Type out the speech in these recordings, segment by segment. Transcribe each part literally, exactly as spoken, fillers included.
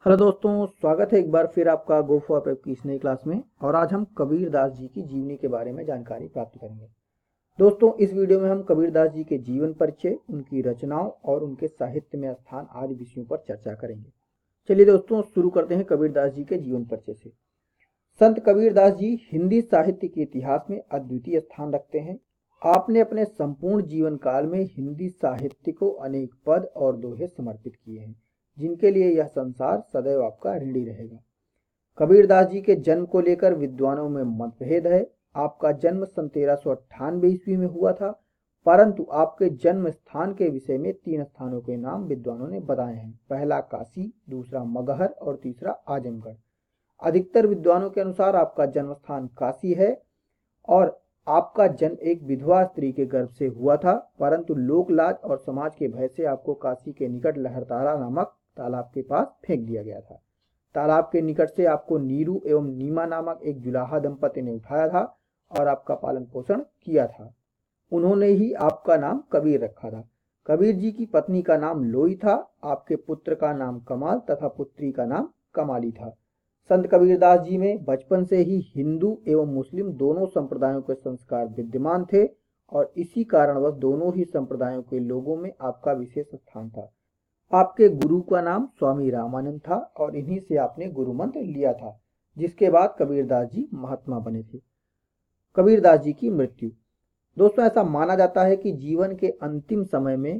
Hello दोस्तों, स्वागत है एक बार फिर आपका गो फॉर प्रेप की इस नई क्लास में। और आज हम कबीर दास जी की जीवनी के बारे में जानकारी प्राप्त करेंगे। दोस्तों, इस वीडियो में हम कबीर दास जी के जीवन परिचय, उनकी रचनाओं और उनके साहित्य में स्थान आदि विषयों पर चर्चा करेंगे। चलिए दोस्तों, शुरू करते हैं कबीर दास जी के जीवन परिचय से। संत कबीर दास जी हिंदी साहित्य के इतिहास में अद्वितीय स्थान रखते हैं। आपने अपने संपूर्ण जीवन काल में हिंदी साहित्य को अनेक पद और दोहे समर्पित किए हैं, जिनके लिए यह संसार सदैव आपका ऋणी रहेगा। कबीरदास जी के जन्म को लेकर विद्वानों में मतभेद है। आपका जन्म सन तेरह सौ अट्ठानवे ईस्वी में हुआ था, परंतु आपके जन्म स्थान के विषय में तीन स्थानों के नाम विद्वानों ने बताए हैं। पहला काशी, दूसरा मगहर और तीसरा आजमगढ़। अधिकतर विद्वानों के अनुसार आपका जन्म स्थान काशी है और आपका जन्म एक विधवा स्त्री के गर्भ से हुआ था, परंतु लोक लाज और समाज के भय से आपको काशी के निकट लहरतारा नामक तालाब के पास फेंक दिया गया था। तालाब के निकट से आपको नीरू एवं नीमा नामक एक जुलाहा दंपति ने उठाया था और आपका पालन पोषण किया था। उन्होंने ही आपका नाम कबीर रखा था। कबीर जी की पत्नी का नाम लोई था। आपके पुत्र का नाम कमाल तथा पुत्री का नाम कमाली था। संत कबीरदास जी में बचपन से ही हिंदू एवं मुस्लिम दोनों संप्रदायों के संस्कार विद्यमान थे और इसी कारणवश दोनों ही संप्रदायों के लोगों में आपका विशेष स्थान था। आपके गुरु का नाम स्वामी रामानंद था और इन्हीं से आपने गुरु मंत्र लिया था, जिसके बाद कबीरदास जी महात्मा बने थे। कबीरदास जी की मृत्यु। दोस्तों, ऐसा माना जाता है कि जीवन के अंतिम समय में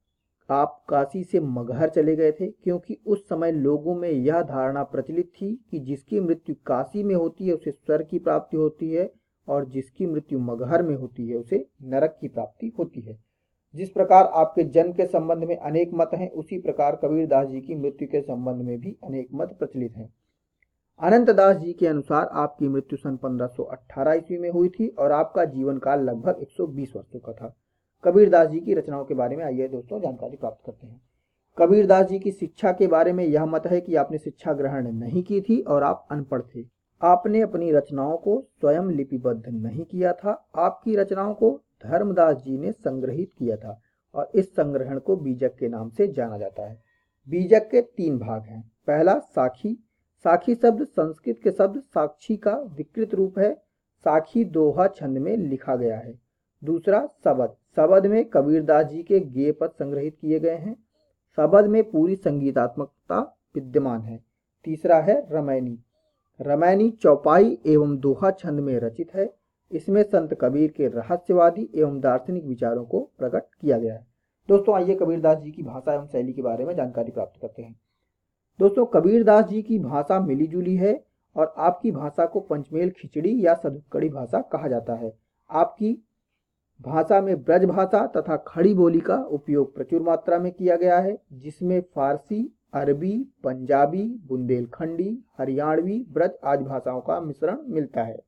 आप काशी से मगहर चले गए थे, क्योंकि उस समय लोगों में यह धारणा प्रचलित थी कि जिसकी मृत्यु काशी में होती है उसे स्वर्ग की प्राप्ति होती है और जिसकी मृत्यु मगहर में होती है उसे नरक की प्राप्ति होती है। जिस प्रकार आपके जन्म के संबंध में अनेक मत हैं, उसी प्रकार कबीरदास जी की मृत्यु के संबंध में भी अनेक मत प्रचलित हैं। अनंत दास जी के अनुसार आपकी मृत्यु सन पंद्रह सौ अठारह ईस्वी में हुई थी और आपका जीवन काल लगभग एक सौ बीस वर्षों का था। कबीरदास जी की रचनाओं के बारे में आइए दोस्तों जानकारी प्राप्त करते हैं। कबीरदास जी की शिक्षा के बारे में यह मत है कि आपने शिक्षा ग्रहण नहीं की थी और आप अनपढ़ थे। आपने अपनी रचनाओं को स्वयं लिपिबद्ध नहीं किया था। आपकी रचनाओं को धर्मदास जी ने संग्रहित किया था और इस संग्रहण को बीजक के नाम से जाना जाता है। बीजक के तीन भाग हैं। पहला साखी। साखी शब्द संस्कृत के शब्द साक्षी का विकृत रूप है। साखी दोहा छंद में लिखा गया है। दूसरा सबद। सबद में कबीरदास जी के गेय पद संग्रहित किए गए हैं। सबद में पूरी संगीतात्मकता विद्यमान है। तीसरा है रमैनी। रमैनी चौपाई एवं दोहा छंद में रचित है। इसमें संत कबीर के रहस्यवादी एवं दार्शनिक विचारों को प्रकट किया गया है। दोस्तों, आइए कबीरदास जी की भाषा एवं शैली के बारे में जानकारी प्राप्त करते हैं। दोस्तों, कबीरदास जी की भाषा मिलीजुली है और आपकी भाषा को पंचमेल खिचड़ी या सदुक्कड़ी भाषा कहा जाता है। आपकी भाषा में ब्रज भाषा तथा खड़ी बोली का उपयोग प्रचुर मात्रा में किया गया है, जिसमें फारसी, अरबी, पंजाबी, बुंदेलखंडी, हरियाणवी, ब्रज आदि भाषाओं का मिश्रण मिलता है।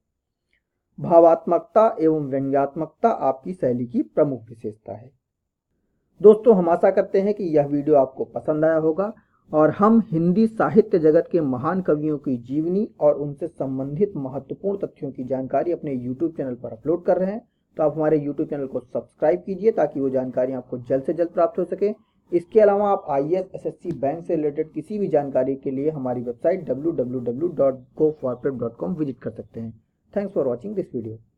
भावात्मकता एवं व्यंग्यात्मकता आपकी शैली की प्रमुख विशेषता है। दोस्तों, हम आशा करते हैं कि यह वीडियो आपको पसंद आया होगा और हम हिंदी साहित्य जगत के महान कवियों की जीवनी और उनसे संबंधित महत्वपूर्ण तथ्यों की जानकारी अपने यूट्यूब चैनल पर अपलोड कर रहे हैं। तो आप हमारे यूट्यूब चैनल को सब्सक्राइब कीजिए ताकि वो जानकारी आपको जल्द से जल्द प्राप्त हो सके। इसके अलावा आप I A S, S S C, bank से रिलेटेड किसी भी जानकारी के लिए हमारी website W W W dot go for prep dot com visit कर सकते हैं। Thanks for watching this video.